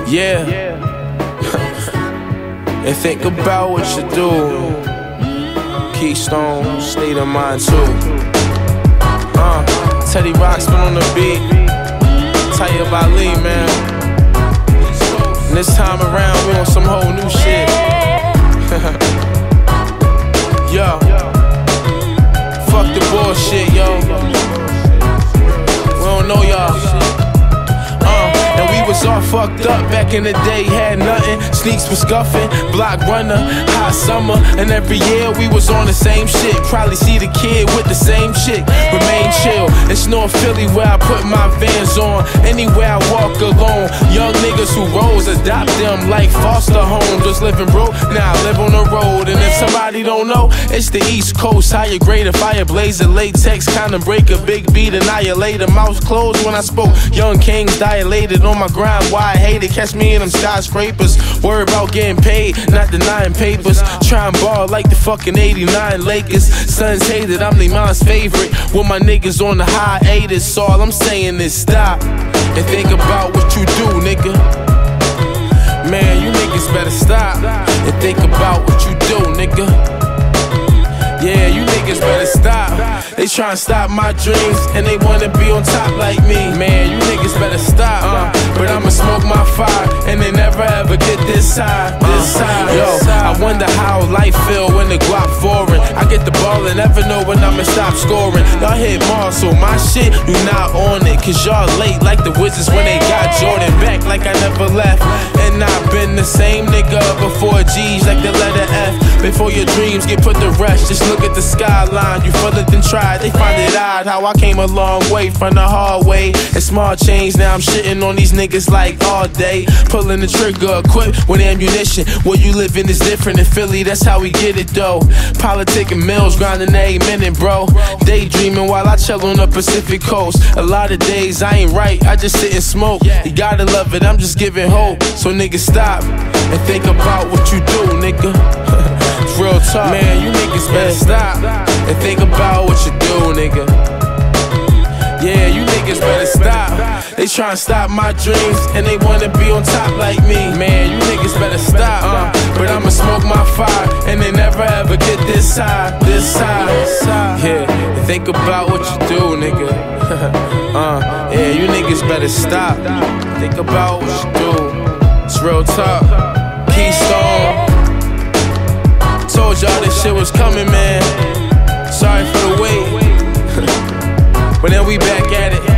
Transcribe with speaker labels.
Speaker 1: Yeah. And think about what you do. Keystone, state of mind too. Teddy Rock's been on the beat. Tayyib Ali, man. And this time around, we on some whole new shit. Yo. Fuck the bullshit, yo. We don't know y'all. And we was all fucked up back in the day, had nothing. Sneaks was scuffing, block runner, hot summer. And every year we was on the same shit. Probably see the kid with the same chick. Remain chill, it's North Philly where I put my Vans on. Anywhere I walk alone, young niggas who rose, adopt them like foster homes. Was living broke, now I live on the road. And if somebody don't know, it's the East Coast. Higher grade, a fire blazer, latex, kinda break a big beat, annihilate a mouth closed when I spoke. Young kings dilated on my grind, why I hate it. Catch me in them skyscrapers. Worry about getting paid, not denying papers. Try and ball like the fucking 89 Lakers. Sons hated, I'm they mom's favorite. With my niggas on the hiatus. All I'm saying is stop and think about what you do, nigga. Man, you niggas better stop and think about what you do, nigga. Yeah, you niggas better stop. They tryna stop my dreams and they wanna be on top like me. Man, you niggas better stop. But I'ma smoke my fire and they never ever get this high. Yo, I wonder how life feel when the guap foreign. I get the ball and never know when I'ma stop scoring. Y'all hit Mars, so my shit, you not on it. Cause y'all late like the Wizards when they got Jordan back like I never left. And I've been the same nigga before G's like the letter F. Before your dreams get put to rest, just look at the skyline. You feel it then try, they find it odd how I came a long way from the hard way. And small change, now I'm shitting on these niggas like all day. Pulling the trigger, equipped with ammunition. Where you living is different in Philly, that's how we get it though. Politicking mills, grinding every minute, bro. Daydreaming while I chill on the Pacific coast. A lot of days I ain't right, I just sit and smoke. You gotta love it, I'm just giving hope. So niggas stop and think about what you do, nigga. It's real talk. Man, you niggas better stop and think about what you do, nigga. Yeah, you niggas better stop. They tryna stop my dreams and they wanna be on top like me. Man, you niggas better stop. But I'ma smoke my fire and they never ever get this high, this high. Yeah, think about what you do, nigga. Yeah, you niggas better stop. Think about what you do. It's real talk. Keystone. Told y'all this shit was coming, man. Sorry for the wait. But then we back at it.